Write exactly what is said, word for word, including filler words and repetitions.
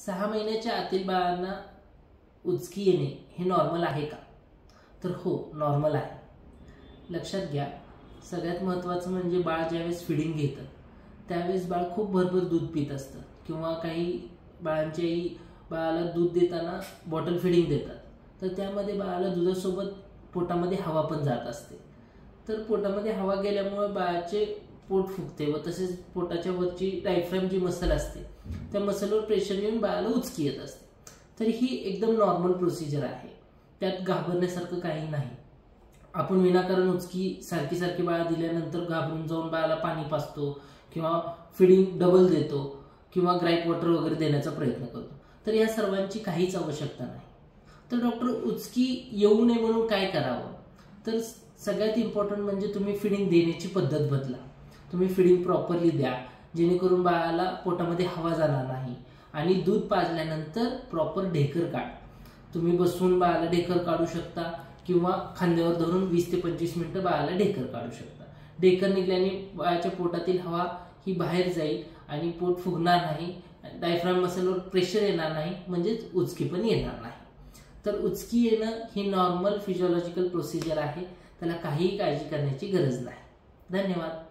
सहा महिन्याच्या आतील बाळांना उचकी येणे हे नॉर्मल आहे का? तर हो, नॉर्मल आहे। लक्षात घ्या, सगळ्यात महत्त्वाचं म्हणजे बाळ ज्यावेळेस फिडिंग घेतं त्यावेळेस बाळ खूप भरभर दूध पित असतं, किंवा काही बाळांची आई बाळाला दूध देताना बॉटल फिडिंग देतात, तर त्यामध्ये बाळाला दुधासोबत पोटामध्ये हवा पण जात असते। तर पोटामध्ये हवा गेल्यामुळे बाळाचे पोट फुगते व तसेच पोटाच्या वरची डायफ्रॅम जी मसल असते त्या मसलवर प्रेशर येऊन बाळाला उचकी येत असते। तर ही एकदम नॉर्मल प्रोसिजर आहे, त्यात घाबरण्यासारखं काही नाही। आपण विनाकारण उचकी सारखी सारखी बाळा दिल्यानंतर घाबरून जाऊन बाळाला पाणी पाजतो किंवा फिडिंग डबल देतो किंवा ग्राईप वॉटर वगैरे देण्याचा प्रयत्न करतो, तर या सर्वांची काहीच आवश्यकता नाही। तर डॉक्टर, उचकी येऊ नये म्हणून काय करावं? तर सगळ्यात इम्पॉर्टंट म्हणजे तुम्ही फिडिंग देण्याची पद्धत बदला। तुम्ही फिडिंग प्रॉपरली द्या, जेणेकरून बाळाला पोटामध्ये हवा जाणार नाही। आणि दूध पाजल्यानंतर प्रॉपर ढेकर काढ। तुम्ही बसून बाळाला ढेकर काढू शकता किंवा खांद्यावर धरून वीस ते पंचवीस मिनिटं बाळाला ढेकर काढू शकता। ढेकर निघल्याने बाळाच्या पोटातील हवा ही बाहेर जाईल आणि पोट फुगणार नाही, डायफ्राम मसलवर प्रेशर येणार नाही, म्हणजेच उचकी पण येणार नाही। तर उचकी येणं ही नॉर्मल फिजिओलॉजिकल प्रोसिजर आहे, त्याला काहीही काळजी करण्याची गरज नाही। धन्यवाद।